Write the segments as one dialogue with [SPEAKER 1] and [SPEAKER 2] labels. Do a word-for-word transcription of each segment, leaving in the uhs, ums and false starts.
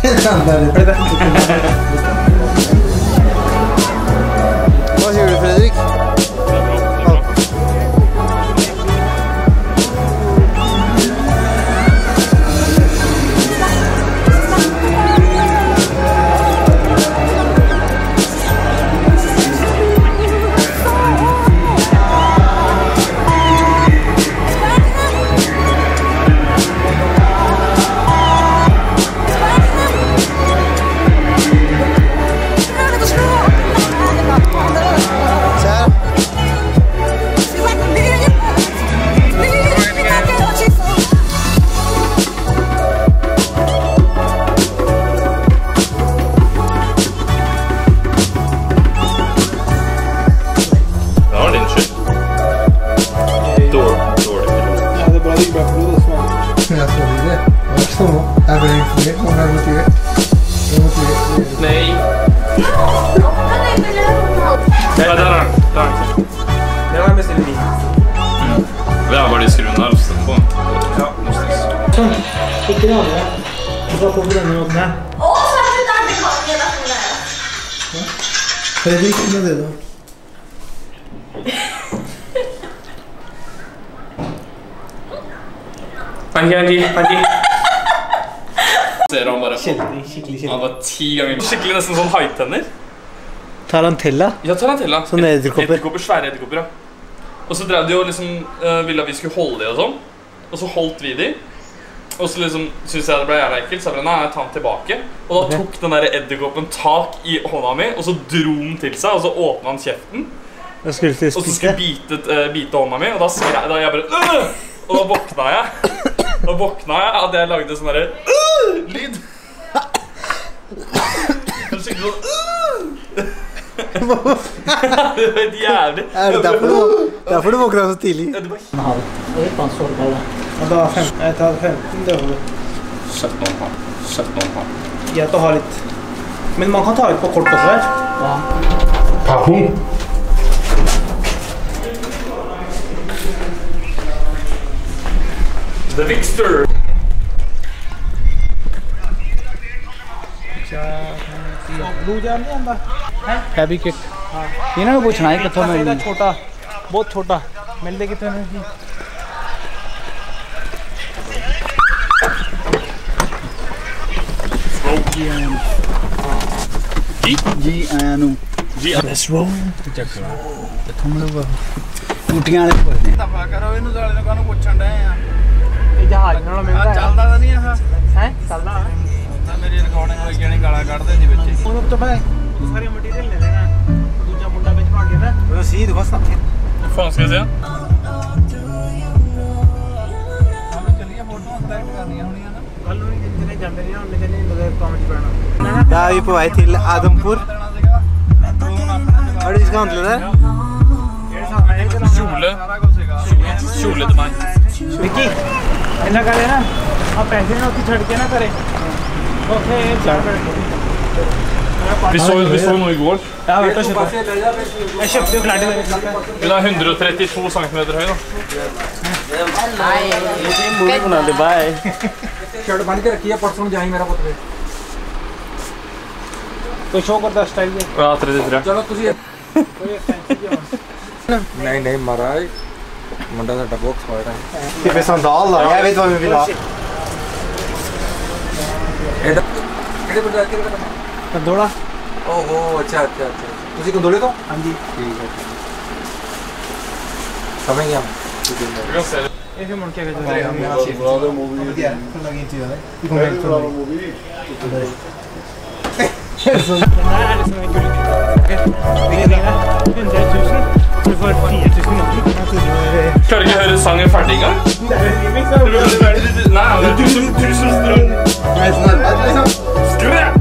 [SPEAKER 1] Ándale. Hva sier du, Fredrik?
[SPEAKER 2] Nej. Ja, där är den. Det var mest lite. Det var bara det skruven här så på. Ja, måste.
[SPEAKER 3] Sånn. Ikke det andre. Du var på denne måten her.
[SPEAKER 4] Å, så er det der det kan jeg da sånn der.
[SPEAKER 1] Fredrik, hva er det da?
[SPEAKER 2] Anki, Anki, Anki. Ser han bare
[SPEAKER 3] Kjeldig, skikkelig kjeldig.
[SPEAKER 2] Han var ti ganger skikkelig nesten sånn haitenner.
[SPEAKER 3] Tarantella?
[SPEAKER 2] Ja, tarantella.
[SPEAKER 3] Sånn edderkopper.
[SPEAKER 2] Edderkopper, svære edderkopper, ja. Og så drev de jo liksom, uh, ville at vi skulle holde de og sånn. Og så holdt vi de. Og så liksom, synes jeg det ble jævla ekkelt, så jeg ble, nei, jeg tar den tilbake. Og da tok den der edderkoppen tak i hånda mi, og så dro den til seg, og så åpnet han kjeften.
[SPEAKER 3] Og skulle til
[SPEAKER 2] Og så skulle bite, uh, bite hånda mi, og da skrev da jeg bare øh! Og da våkna jeg. Da våkna jeg at jeg lagde sånn derre øh! Lyd. Det skikkelig sånn øh! Det var helt jævlig.
[SPEAKER 1] Er det derfor du, derfor du våkna så tidlig?
[SPEAKER 2] Ja, det var
[SPEAKER 3] en halv. Det er bare en sårbar da. Og da femten, jeg tar femten, det var det.
[SPEAKER 2] sytten og en halv. sytten og en halv.
[SPEAKER 3] Greit å ha litt. Men man kan ta litt på kort også her. Ja.
[SPEAKER 2] Papung. The Vixter.
[SPEAKER 3] दूजा नहीं आंदा है heavy kit हां इन्हें भी पूछना है कितना मिलता है छोटा बहुत छोटा मिलते कितने में
[SPEAKER 2] जी
[SPEAKER 1] जी आया नु
[SPEAKER 2] जी
[SPEAKER 3] लेट्स रोल
[SPEAKER 1] चेक करो ते थम लोग टूटियां वाले बोलते हैं दफा करो इनु साले ने कानु पूछन दे आ
[SPEAKER 3] ये जहाज नाल मिलता है
[SPEAKER 1] चलदा ता नहीं है
[SPEAKER 3] हैं चलदा
[SPEAKER 1] मेरी रिकॉर्डिंग होई गई गाला काटदे सी बच्चे
[SPEAKER 3] उन तो मैं सारे मटेरियल ले लेना दूजा मुंडा बेच भाग गया ना वो सीध घुस ना
[SPEAKER 2] Fan ska jag säga?
[SPEAKER 1] चलिए फोटो सेलेक्ट करनी होनी है ना
[SPEAKER 3] कल नहीं जितने जाते नहीं उन्हें नहीं मुझे कमेंट करना
[SPEAKER 1] Da er vi på vei til Adampour. Har du diskant til det?
[SPEAKER 2] Kjole. Kjole til meg.
[SPEAKER 3] Vicky इन्ना करे ना आप पैसे ना उसकी छड़ के ना करे okay
[SPEAKER 2] Vi så, vi så noe i går.
[SPEAKER 3] Ja, vet du kjøpe. Jeg kjøpte jo klart det.
[SPEAKER 2] Den er hundre og trettito centimeter høy da.
[SPEAKER 3] Nei, det må bna det bye.
[SPEAKER 1] Shirt बन के रखिए परसों जाएंगे मेरा पुत्र
[SPEAKER 3] कोई शो करता स्टाइल ये
[SPEAKER 2] Ja, trettitre.
[SPEAKER 1] चलो तुझे नहीं नहीं महाराज मुंडा सा डबॉक्स हो रहा है ये पे संडाल है jeg vet hva vi vil ha एडा एडे पर जाके
[SPEAKER 3] तो दौड़ा
[SPEAKER 1] ओहो अच्छा अच्छा अच्छा तुझे को दौड़े तो
[SPEAKER 3] हाँ जी
[SPEAKER 1] ठीक है समझ गया
[SPEAKER 2] Vi kan se det.
[SPEAKER 3] ऐसे मुड़ के गए
[SPEAKER 1] brother movie yeah lagi into it you can make from movie
[SPEAKER 3] så nei er det som er kult vi kan gjøre hundre tusen du får fire tusen måneder
[SPEAKER 2] Klarer ikke å høre sangen ferdig engang?
[SPEAKER 3] det er remix da
[SPEAKER 2] Nei, det er tusen, tusen strøm.
[SPEAKER 1] nei sånn er det liksom
[SPEAKER 2] Skru det!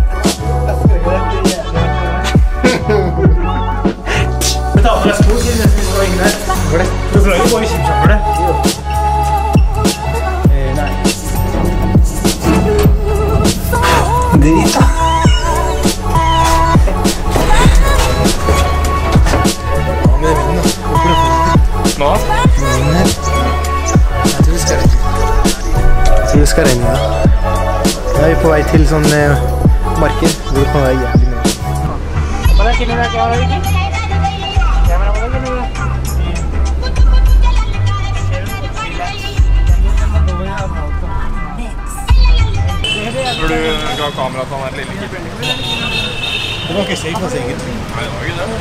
[SPEAKER 3] ta på deg sko siden jeg skal gå inn der
[SPEAKER 1] går det
[SPEAKER 3] du får ikke gå i kjipkjapp for det nei
[SPEAKER 1] Drita
[SPEAKER 2] Nå?
[SPEAKER 1] Jeg tror vi skal regne. Jeg tror vi skal regne, ja. Da er vi på vei til sånn
[SPEAKER 3] marker hvor det kan være jævlig mer. Pala kinuna kya ho rahi thi? Camera pata kinuna?
[SPEAKER 2] Når du ga kamera til han der lille kippen.
[SPEAKER 1] Det var ikke safe for seg egentlig.
[SPEAKER 2] Nei, det var ikke det.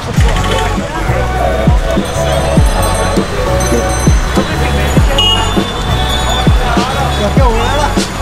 [SPEAKER 1] Jeg skal over der da.